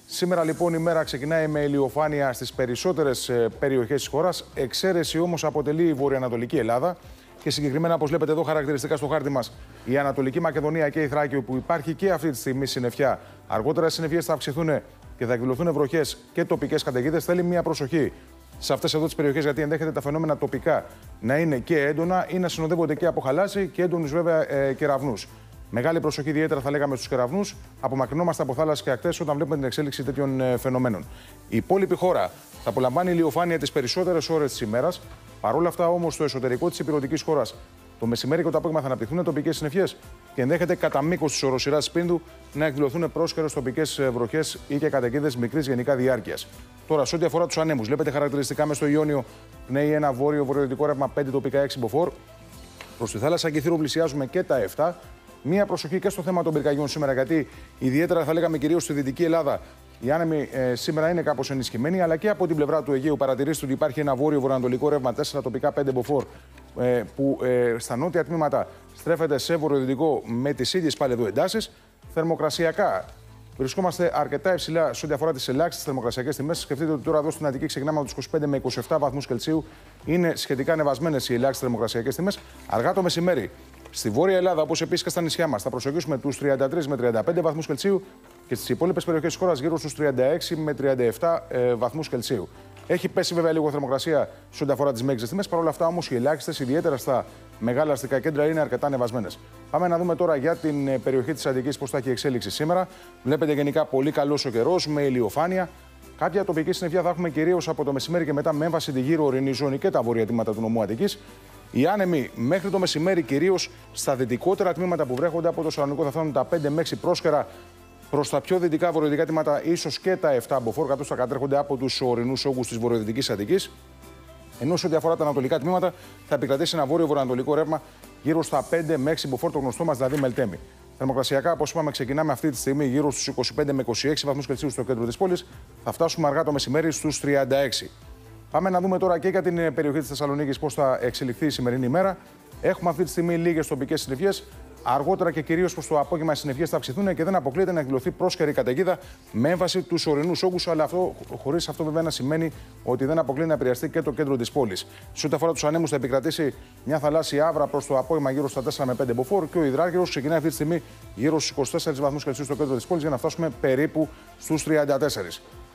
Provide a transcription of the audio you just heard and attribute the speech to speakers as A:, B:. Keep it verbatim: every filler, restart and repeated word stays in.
A: Σήμερα λοιπόν η μέρα ξεκινάει με ηλιοφάνεια στις περισσότερες περιοχές της χώρας. Εξαίρεση όμως αποτελεί η βορειοανατολική Ελλάδα και συγκεκριμένα, όπως βλέπετε εδώ χαρακτηριστικά στο χάρτη μας, η Ανατολική Μακεδονία και η Θράκη, που υπάρχει και αυτή τη στιγμή συννεφιά. Αργότερα οι συννεφιές θα αυξηθούν και θα εκδηλωθούν βροχές και τοπικές καταιγίδες. Θέλει μια προσοχή σε αυτές εδώ τις περιοχές, γιατί ενδέχεται τα φαινόμενα τοπικά να είναι και έντονα ή να συνοδεύονται και από χαλάζι και έντονους βέβαια ε, κεραυνούς. Μεγάλη προσοχή ιδιαίτερα θα λέγαμε στους κεραυνούς. Απομακρυνόμαστε από θάλασσες και ακτές όταν βλέπουμε την εξέλιξη τέτοιων ε, φαινομένων. Η υπόλοιπη χώρα θα απολαμβάνει ηλιοφάνεια τις περισσότερες ώρες της ημέρας. Παρ' όλα αυτά όμως στο εσωτερικό της ηπειρωτικής χώρας το μεσημέρι και το απόγευμα θα αναπτυχθούν τοπικές συννεφιές και ενδέχεται κατά μήκος της οροσειράς της Πίνδου να εκδηλωθούν πρόσχερες τοπικές βροχές ή και καταιγίδες μικρής γενικά διάρκειας. Τώρα, σε ό,τι αφορά τους ανέμους, βλέπετε χαρακτηριστικά μες στο Ιόνιο πνέει ένα βόρειο-βορειοδυτικό ρεύμα πέντε τοπικά έξι μποφόρ. Προς τη θάλασσα Κιθήρου πλησιάζουμε και τα επτά. Μία προσοχή και στο θέμα των πυρκαγιών σήμερα, γιατί ιδιαίτερα θα λέγαμε κυρίως στη Δυτική Ελλάδα οι άνεμοι ε, σήμερα είναι κάπως ενισχυμένοι, αλλά και από την πλευρά του Αιγαίου παρατηρήστε ότι υπάρχει ένα βόρειο-βορειοανατολικό ρεύμα τέσσερα τοπικά πέντε μποφόρ ε, που ε, στα νότια τμήματα στρέφεται σε βορειοδυτικό με τις ίδιες πάλι εδώ εντάσεις. Θερμοκρασιακά βρισκόμαστε αρκετά υψηλά σε ό,τι αφορά τις ελάχιστες θερμοκρασιακές τιμές. Σκεφτείτε ότι τώρα εδώ στην Αττική ξεκινάμε από τους είκοσι πέντε με είκοσι επτά βαθμούς Κελσίου. Είναι σχετικά ανεβασμένες οι ελάχιστες θερμοκρασιακές τιμές. Αργά το μεσημέρι στη Βόρεια Ελλάδα, όπως επίσης και στα νησιά μας, θα προσεγγίσουμε τους τριάντα τρεις με τριάντα πέντε βαθμούς Κελσίου και στις υπόλοιπες περιοχές της χώρας γύρω στους τριάντα έξι με τριάντα επτά ε, βαθμούς Κελσίου. Έχει πέσει βέβαια λίγο θερμοκρασία σε ό,τι αφορά τις μέγιστες τιμές. Παρ' όλα αυτά όμως οι ελάχιστες, ιδιαίτερα στα μεγάλα αστικά κέντρα, είναι αρκετά ανεβασμένες. Πάμε να δούμε τώρα για την περιοχή της Αττικής πώς θα έχει εξέλιξη σήμερα. Βλέπετε γενικά πολύ καλός ο καιρός με ηλιοφάνεια. Κάποια τοπική συννεφιά θα έχουμε κυρίως από το μεσημέρι και μετά με έμβαση τη γύρω ορεινή ζώνη και τα βόρεια τμήματα του νομού Αττικής. Οι άνεμοι μέχρι το μεσημέρι κυρίως στα δυτικότερα τμήματα που βρέχονται από το Σαλονικό θα φτάνουν τα πέντε με έξι πρόσκαιρα. Προς τα πιο δυτικά βορειοδυτικά τμήματα, ίσως και τα επτά μποφόρ, καθώς θα κατέρχονται από τους ορεινούς όγκους της βορειοδυτικής Αττικής. Ενώ σε ό,τι αφορά τα ανατολικά τμήματα, θα επικρατήσει ένα βόρειο-βορειοανατολικό ρεύμα γύρω στα πέντε με έξι μποφόρ, το γνωστό μας δηλαδή Μελτέμι. Θερμοκρασιακά, όπως είπαμε, ξεκινάμε αυτή τη στιγμή γύρω στους είκοσι πέντε με είκοσι έξι βαθμούς Κελσίου στο κέντρο της πόλης. Θα φτάσουμε αργά το μεσημέρι στους τριάντα έξι. Πάμε να δούμε τώρα και για την περιοχή της Θεσσαλονίκης πώς θα εξελιχθεί η σημερινή ημέρα. Έχουμε αυτή τη στιγμή λίγες τοπικές συννεφιές. Αργότερα και κυρίως προς το απόγευμα οι συννεφιές θα αυξηθούν και δεν αποκλείεται να εκδηλωθεί πρόσχερη καταιγίδα με έμφαση τους ορεινούς όγκους. Αλλά αυτό, χωρίς αυτό βέβαια να σημαίνει ότι δεν αποκλείει να επηρεαστεί και το κέντρο της πόλης. Σε ό,τι αφορά τους ανέμους, θα επικρατήσει μια θαλάσσια άβρα προς το απόγευμα γύρω στα τέσσερα με πέντε μποφόρ και ο υδράργυρος ξεκινάει αυτή τη στιγμή γύρω στους είκοσι τέσσερις βαθμούς Κελσίου στο κέντρο της πόλης για να φτάσουμε περίπου στους τριάντα τέσσερα.